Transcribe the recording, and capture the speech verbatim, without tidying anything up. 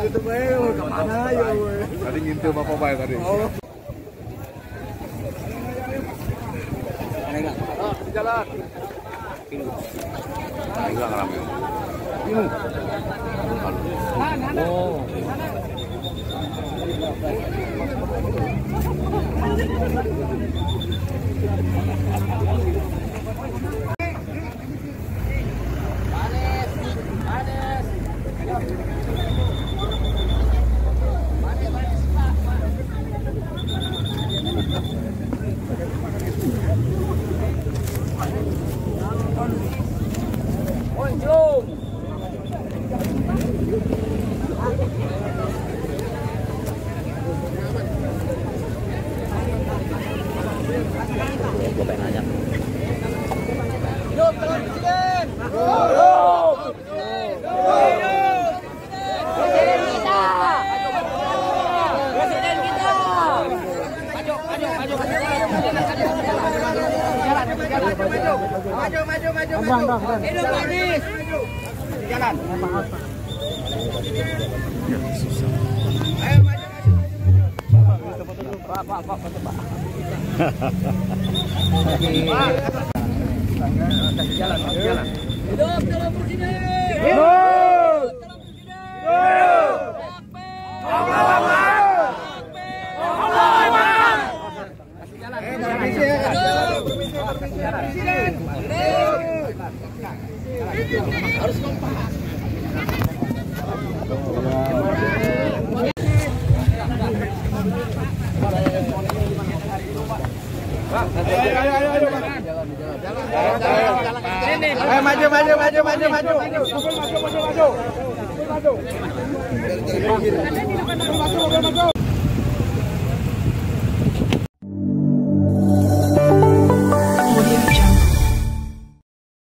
gitu bae, kemana ya we? Tadi ngintip apa bae tadi? Oh. Ah, di jalan. Nah, hilang rame. Ini. Oh. Gue pengen nanya. Hidup Calon Presiden. Presiden kita. Maju, maju, maju. Maju, maju, maju, maju. Hidup Anies. Jalan. Ayo maju, maju. Pak, Pak, Pak, Pak. Jalan, jalan. Hidup Calon Presiden. Hidup. Calon Presiden. Harus kompak. Ayo, ayo, ayo, ayo. Ayo maju, maju, maju, maju, maju. Maju, maju, maju, maju. Maju. Maju, maju, maju.